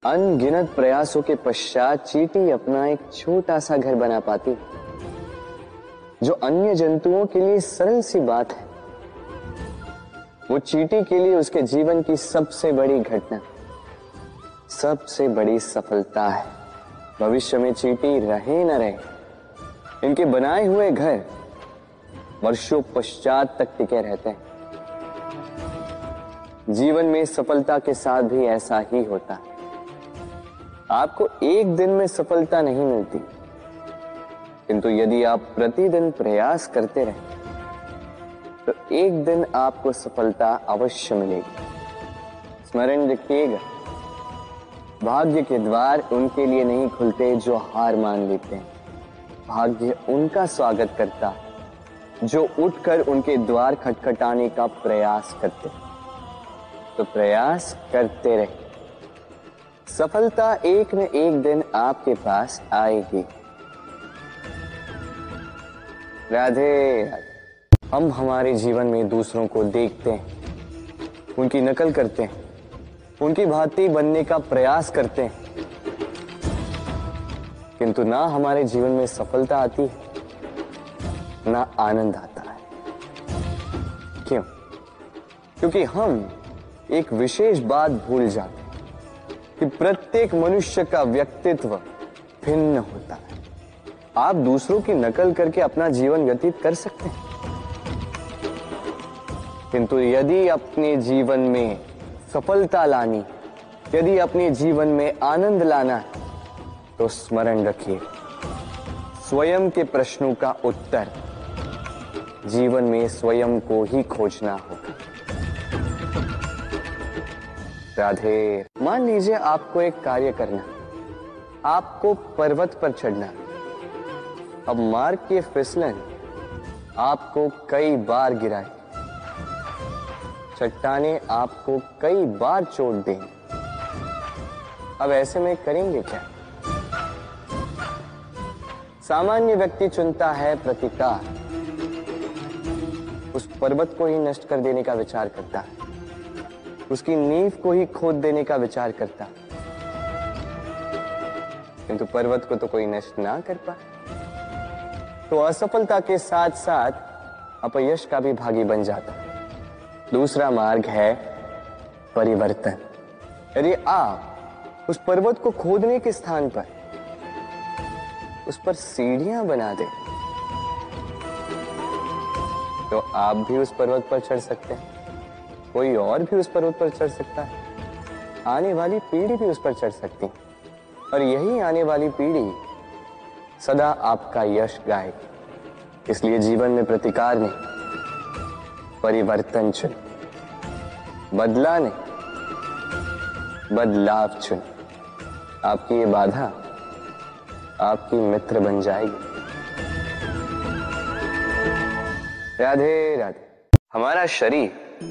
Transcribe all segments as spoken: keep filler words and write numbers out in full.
अनगिनत प्रयासों के पश्चात चींटी अपना एक छोटा सा घर बना पाती, जो अन्य जंतुओं के लिए सरल सी बात है। वो चींटी के लिए उसके जीवन की सबसे बड़ी घटना, सबसे बड़ी सफलता है। भविष्य में चींटी रहे न रहे, इनके बनाए हुए घर वर्षों पश्चात तक टिके रहते हैं। जीवन में सफलता के साथ भी ऐसा ही होता है। आपको एक दिन में सफलता नहीं मिलती, किंतु यदि आप प्रतिदिन प्रयास करते रहें तो एक दिन आपको सफलता अवश्य मिलेगी। स्मरण रखिएगा, भाग्य के द्वार उनके लिए नहीं खुलते जो हार मान लेते हैं। भाग्य उनका स्वागत करता जो उठकर उनके द्वार खटखटाने का प्रयास करते। तो प्रयास करते रहे, सफलता एक न एक दिन आपके पास आएगी। राधे राधे। हम हमारे जीवन में दूसरों को देखते हैं, उनकी नकल करते हैं, उनकी भांति बनने का प्रयास करते हैं, किंतु ना हमारे जीवन में सफलता आती है, ना आनंद आता है। क्यों? क्योंकि हम एक विशेष बात भूल जाते हैं कि प्रत्येक मनुष्य का व्यक्तित्व भिन्न होता है। आप दूसरों की नकल करके अपना जीवन व्यतीत कर सकते हैं, किंतु यदि अपने जीवन में सफलता लानी, यदि अपने जीवन में आनंद लाना है, तो स्मरण रखिए, स्वयं के प्रश्नों का उत्तर जीवन में स्वयं को ही खोजना होगा। राधे। मान लीजिए आपको एक कार्य करना, आपको पर्वत पर चढ़ना। अब मार्ग के फिसलन आपको कई बार गिराए, चट्टाने आपको कई बार चोट देंगे। अब ऐसे में करेंगे क्या? सामान्य व्यक्ति चुनता है प्रतिकार, उस पर्वत को ही नष्ट कर देने का विचार करता है, उसकी नींव को ही खोद देने का विचार करता, किंतु पर्वत को तो कोई नष्ट ना कर पाए। तो असफलता के साथ साथ अपयश का भी भागी बन जाता है। दूसरा मार्ग है परिवर्तन। यदि आप उस पर्वत को खोदने के स्थान पर उस पर सीढ़ियां बना दें, तो आप भी उस पर्वत पर चढ़ सकते हैं, कोई और भी उस पर्वत पर चढ़ सकता है, आने वाली पीढ़ी भी उस पर चढ़ सकती है, और यही आने वाली पीढ़ी सदा आपका यश गाएगी। इसलिए जीवन में प्रतिकार नहीं, परिवर्तन चुन, बदला नहीं, बदलाव चुन। आपकी ये बाधा आपकी मित्र बन जाएगी। राधे राधे। हमारा शरीर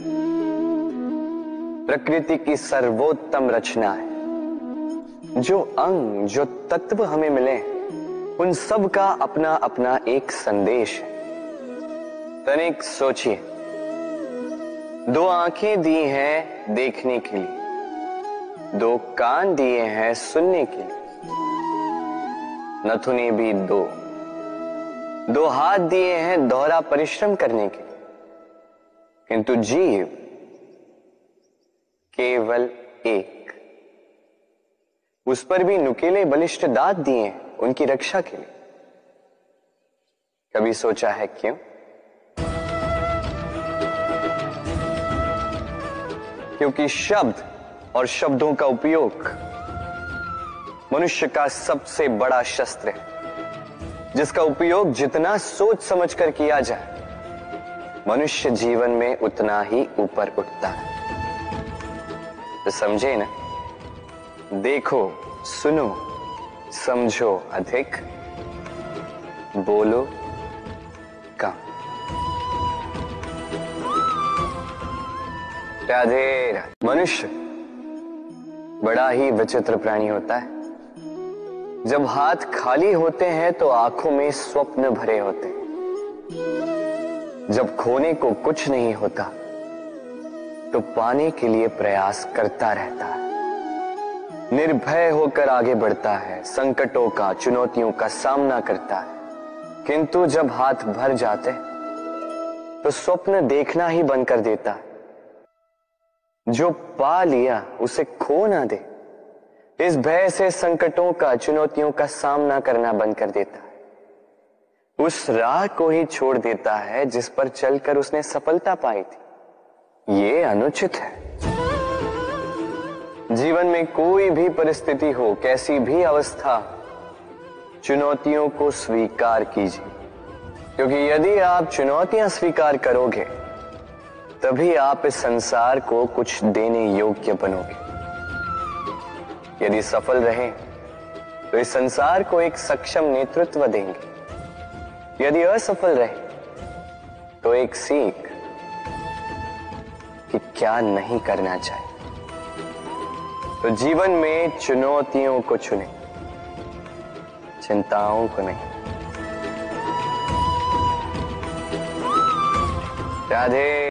प्रकृति की सर्वोत्तम रचना है। जो अंग, जो तत्व हमें मिले, उन सब का अपना अपना एक संदेश है। तनिक सोचिए, दो आंखें दी हैं देखने के लिए, दो कान दिए हैं सुनने के लिए, नथुने भी दो, दो हाथ दिए हैं दोहरा परिश्रम करने के लिए, किंतु जीव केवल एक। उस पर भी नुकीले बलिष्ठ दांत दिए हैं उनकी रक्षा के लिए। कभी सोचा है क्यों? क्योंकि शब्द और शब्दों का उपयोग मनुष्य का सबसे बड़ा शस्त्र है, जिसका उपयोग जितना सोच समझ कर किया जाए, मनुष्य जीवन में उतना ही ऊपर उठता है। तो समझे ना? देखो, सुनो, समझो अधिक, बोलो कम। राधे राधे। मनुष्य बड़ा ही विचित्र प्राणी होता है। जब हाथ खाली होते हैं तो आंखों में स्वप्न भरे होते हैं। जब खोने को कुछ नहीं होता तो पाने के लिए प्रयास करता रहता है। निर्भय होकर आगे बढ़ता है, संकटों का, चुनौतियों का सामना करता है, किंतु जब हाथ भर जाते तो स्वप्न देखना ही बंद कर देता है। जो पा लिया उसे खो ना दे, इस भय से संकटों का, चुनौतियों का सामना करना बंद कर देता है। उस राह को ही छोड़ देता है जिस पर चलकर उसने सफलता पाई थी। ये अनुचित है। जीवन में कोई भी परिस्थिति हो, कैसी भी अवस्था, चुनौतियों को स्वीकार कीजिए, क्योंकि यदि आप चुनौतियां स्वीकार करोगे तभी आप इस संसार को कुछ देने योग्य बनोगे। यदि सफल रहे तो इस संसार को एक सक्षम नेतृत्व देंगे, यदि असफल रहे तो एक सीख कि क्या नहीं करना चाहिए। तो जीवन में चुनौतियों को चुनें, चिंताओं को नहीं। राधे।